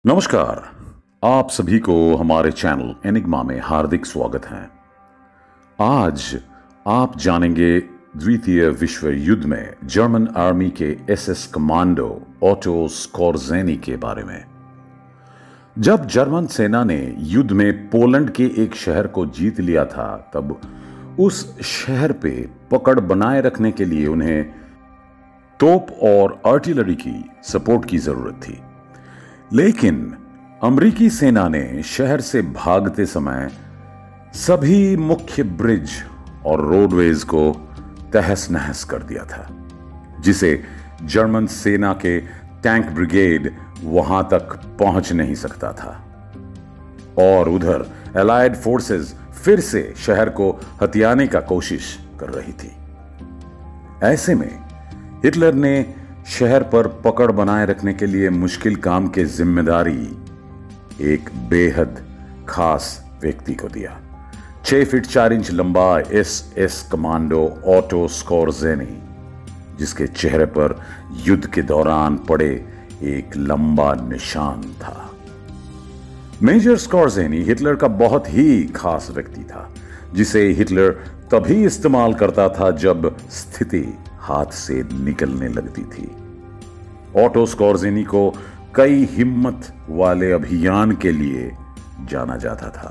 नमस्कार। आप सभी को हमारे चैनल एनिग्मा में हार्दिक स्वागत है। आज आप जानेंगे द्वितीय विश्व युद्ध में जर्मन आर्मी के एसएस कमांडो ऑटो स्कोर्जेनी के बारे में। जब जर्मन सेना ने युद्ध में पोलैंड के एक शहर को जीत लिया था, तब उस शहर पे पकड़ बनाए रखने के लिए उन्हें तोप और आर्टिलरी की सपोर्ट की जरूरत थी। लेकिन अमेरिकी सेना ने शहर से भागते समय सभी मुख्य ब्रिज और रोडवेज को तहस नहस कर दिया था, जिसे जर्मन सेना के टैंक ब्रिगेड वहां तक पहुंच नहीं सकता था। और उधर एलाइड फोर्सेस फिर से शहर को हथियाने का कोशिश कर रही थी। ऐसे में हिटलर ने शहर पर पकड़ बनाए रखने के लिए मुश्किल काम की जिम्मेदारी एक बेहद खास व्यक्ति को दिया। 6 फीट 4 इंच लंबा एसएस कमांडो ऑटो स्कोर्जेनी, जिसके चेहरे पर युद्ध के दौरान पड़े एक लंबा निशान था। मेजर स्कोर्जेनी हिटलर का बहुत ही खास व्यक्ति था, जिसे हिटलर तभी इस्तेमाल करता था जब स्थिति हाथ से निकलने लगती थी। ऑटो स्कोर्जेनी को कई हिम्मत वाले अभियान के लिए जाना जाता था।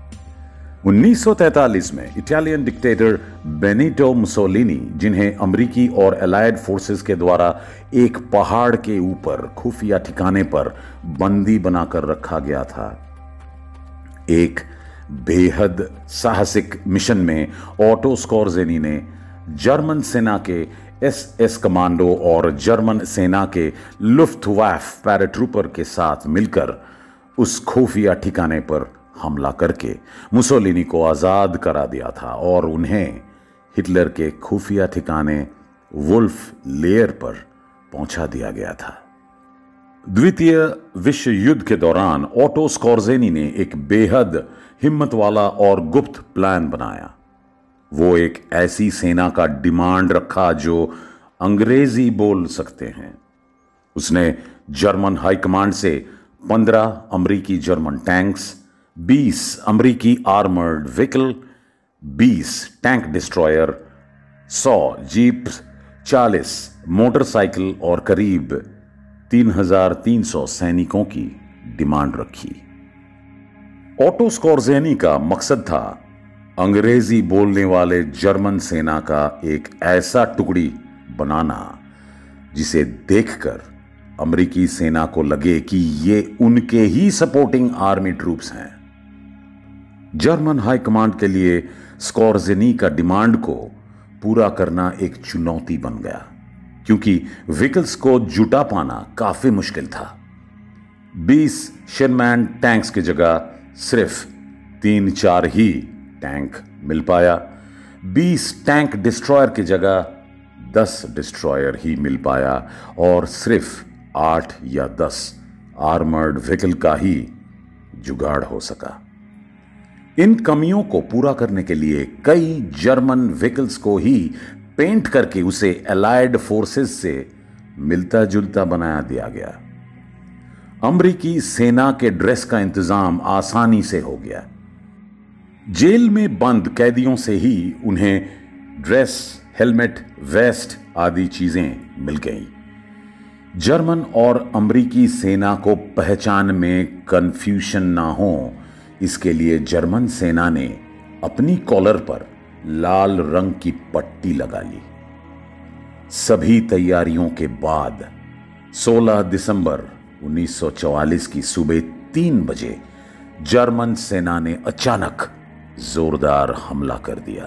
1943 में इटालियन डिक्टेटर बेनिटो मुसोलिनी, जिन्हें अमेरिकी और एलाइड फोर्सेस के द्वारा एक पहाड़ के ऊपर खुफिया ठिकाने पर बंदी बनाकर रखा गया था, एक बेहद साहसिक मिशन में ऑटो स्कोर्जेनी ने जर्मन सेना के एसएस कमांडो और जर्मन सेना के लुफ्टवाफ पैराट्रूपर के साथ मिलकर उस खुफिया ठिकाने पर हमला करके मुसोलिनी को आजाद करा दिया था और उन्हें हिटलर के खुफिया ठिकाने वुल्फ लेयर पर पहुंचा दिया गया था। द्वितीय विश्व युद्ध के दौरान ऑटो स्कोर्जेनी ने एक बेहद हिम्मत वाला और गुप्त प्लान बनाया। वो एक ऐसी सेना का डिमांड रखा जो अंग्रेजी बोल सकते हैं। उसने जर्मन हाईकमांड से 15 अमेरिकी जर्मन टैंक्स, 20 अमेरिकी armoured vehicle, 20 tank destroyer, 100 jeep, 40 motorcycle और करीब 3,300 सैनिकों की डिमांड रखी। ऑटो स्कोर्जेनी का मकसद था अंग्रेजी बोलने वाले जर्मन सेना का एक ऐसा टुकड़ी बनाना जिसे देखकर अमेरिकी सेना को लगे कि ये उनके ही सपोर्टिंग आर्मी ट्रूप्स हैं। जर्मन हाई कमांड के लिए स्कोर्जेनी का डिमांड को पूरा करना एक चुनौती बन गया, क्योंकि व्हीकल्स को जुटा पाना काफी मुश्किल था। 20 शेरमैन टैंक्स की जगह सिर्फ 3-4 ही टैंक मिल पाया। 20 टैंक डिस्ट्रॉयर की जगह 10 डिस्ट्रॉयर ही मिल पाया और सिर्फ 8 या 10 आर्मर्ड व्हीकल का ही जुगाड़ हो सका। इन कमियों को पूरा करने के लिए कई जर्मन व्हीकल्स को ही पेंट करके उसे एलाइड फोर्सेस से मिलता जुलता बना दिया गया। अमेरिकी सेना के ड्रेस का इंतजाम आसानी से हो गया। जेल में बंद कैदियों से ही उन्हें ड्रेस, हेलमेट, वेस्ट आदि चीजें मिल गईं। जर्मन और अमेरिकी सेना को पहचान में कंफ्यूजन ना हो, इसके लिए जर्मन सेना ने अपनी कॉलर पर लाल रंग की पट्टी लगा ली। सभी तैयारियों के बाद 16 दिसंबर 1944 की सुबह 3 बजे जर्मन सेना ने अचानक जोरदार हमला कर दिया।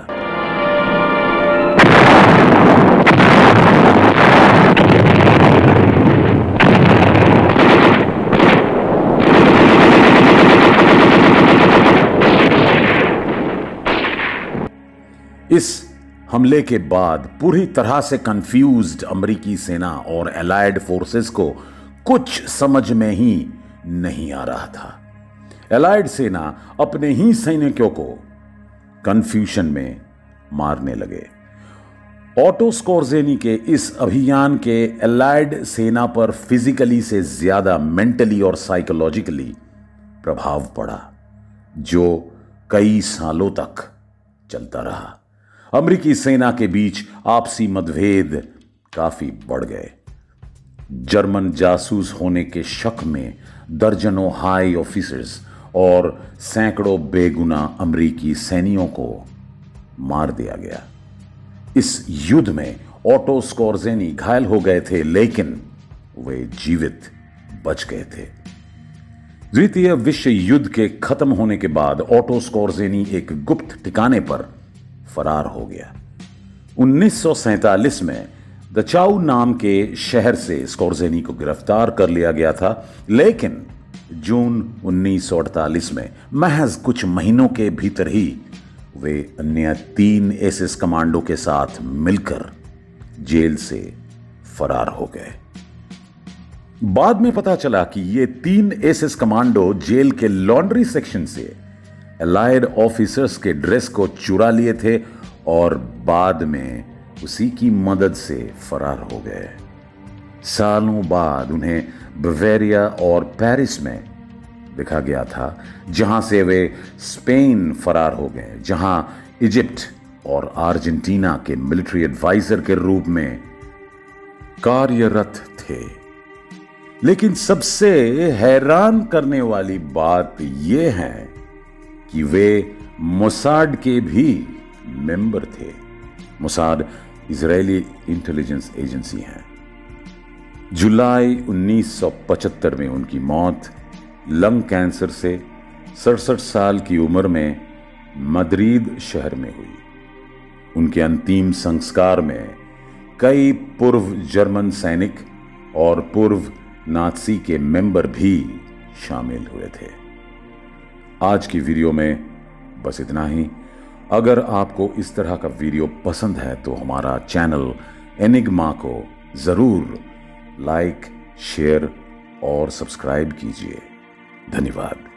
इस हमले के बाद पूरी तरह से कंफ्यूज्ड अमेरिकी सेना और एलाइड फोर्सेस को कुछ समझ में ही नहीं आ रहा था। एलाइड सेना अपने ही सैनिकों को कंफ्यूजन में मारने लगे। ऑटो स्कोर्जेनी के इस अभियान के एलाइड सेना पर फिजिकली से ज्यादा मेंटली और साइकोलॉजिकली प्रभाव पड़ा, जो कई सालों तक चलता रहा। अमेरिकी सेना के बीच आपसी मतभेद काफी बढ़ गए। जर्मन जासूस होने के शक में दर्जनों हाई ऑफिसर्स और सैकड़ों बेगुना अमेरिकी सैनिकों को मार दिया गया। इस युद्ध में ऑटो स्कोर्जेनी घायल हो गए थे, लेकिन वे जीवित बच गए थे। द्वितीय विश्व युद्ध के खत्म होने के बाद ऑटो स्कोर्जेनी एक गुप्त ठिकाने पर फरार हो गया। 1947 में दचाऊ नाम के शहर से स्कोर्जेनी को गिरफ्तार कर लिया गया था, लेकिन जून 1948 में महज कुछ महीनों के भीतर ही वे अन्य 3 एसएस कमांडो के साथ मिलकर जेल से फरार हो गए। बाद में पता चला कि ये 3 एसएस कमांडो जेल के लॉन्ड्री सेक्शन से एलाइड ऑफिसर्स के ड्रेस को चुरा लिए थे और बाद में उसी की मदद से फरार हो गए। सालों बाद उन्हें बवेरिया और पेरिस में देखा गया था, जहां से वे स्पेन फरार हो गए, जहां इजिप्ट और अर्जेंटीना के मिलिट्री एडवाइजर के रूप में कार्यरत थे। लेकिन सबसे हैरान करने वाली बात यह है कि वे मोसाद के भी मेंबर थे। मोसाद इजरायली इंटेलिजेंस एजेंसी है। जुलाई 1975 में उनकी मौत लंग कैंसर से 67 साल की उम्र में मद्रिद शहर में हुई। उनके अंतिम संस्कार में कई पूर्व जर्मन सैनिक और पूर्व नाज़ी के मेंबर भी शामिल हुए थे। आज की वीडियो में बस इतना ही। अगर आपको इस तरह का वीडियो पसंद है तो हमारा चैनल एनिग्मा को जरूर लाइक, शेयर और सब्सक्राइब कीजिए। धन्यवाद।